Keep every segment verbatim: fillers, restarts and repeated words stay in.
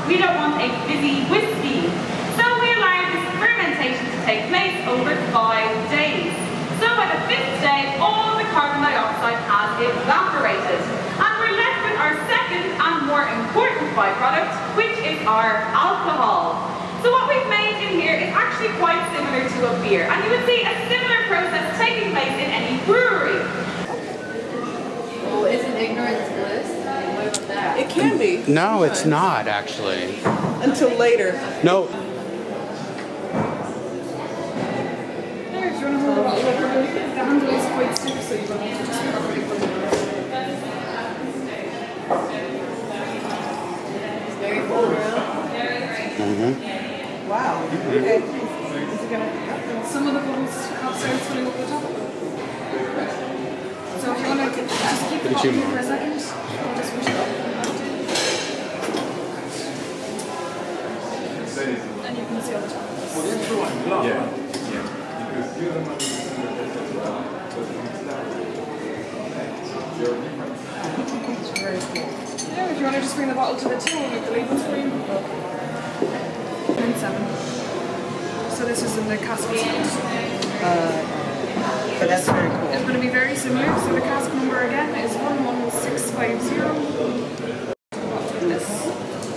we don't want a fizzy whiskey. So we allow this fermentation to take place over five days. So by the fifth day, all the carbon dioxide has evaporated. And we're left with our second and more important byproduct, which is our alcohol. So what we've made in here is actually quite similar to a beer. And you would see a similar process taking place in any brewery. Well, isn't ignorance bliss? What about that? It can be. No, it's not actually. Until later. No. There, do you want to hold the bottle over? The handle is quite stiff, so you will need to just properly put it on. It's very full, real. Mm-hmm. Wow. Okay. Is it gonna happen? Some of the bubbles have started filling up the top. So if you want to just keep the bottle here for a second, I'll just push it up. And you can see on the top. Yeah. It's very cool. Yeah, if you want to just bring the bottle to the till and make the labels for you. Nine seven. So this is in the cask seat. Uh, but that's very cool. It's going to be very similar. So the cask number again is one one six five zero. This.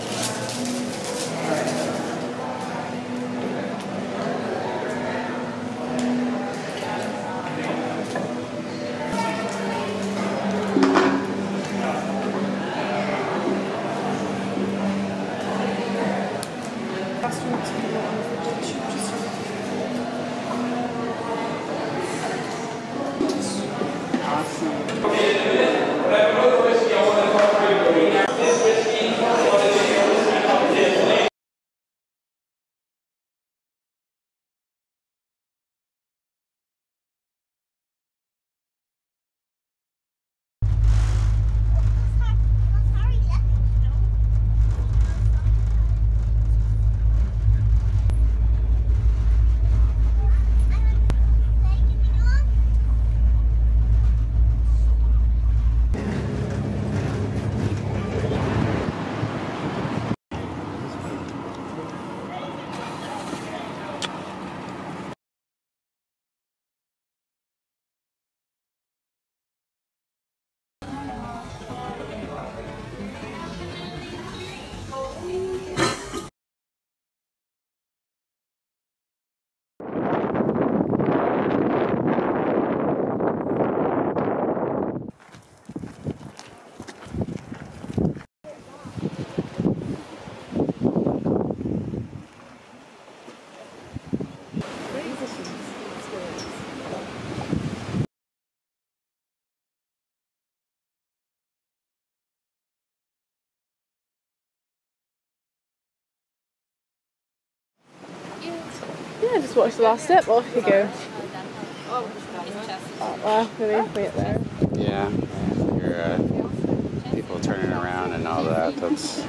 Yeah, just watch the last step, off you go. Oh, well, really, wait there. Yeah. Your uh, people turning around and all that. That's.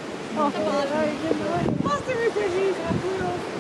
Oh,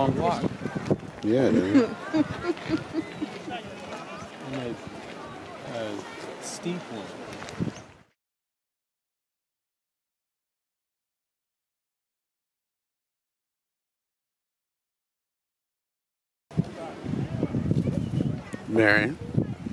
long walk. Yeah, dude. And a uh, steep one. Marion.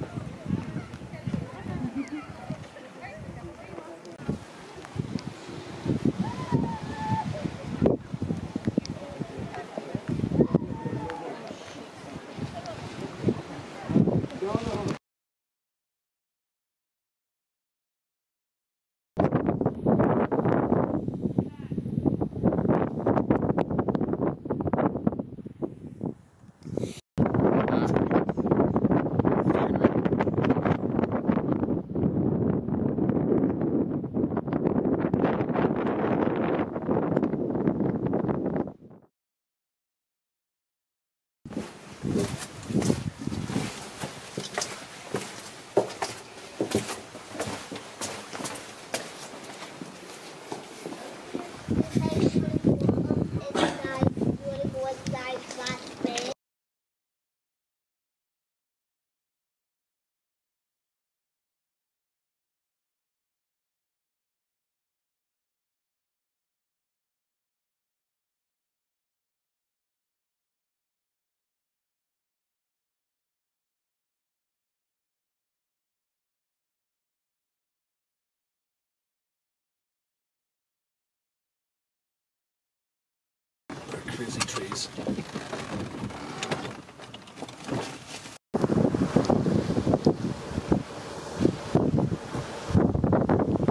Crazy trees.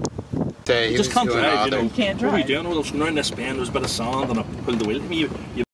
Say he Just was can't doing drive, all you the- know. You can't What were you drive. doing? Well, I was going around this bend, there was a bit of sand and I pulled the wheel. You, you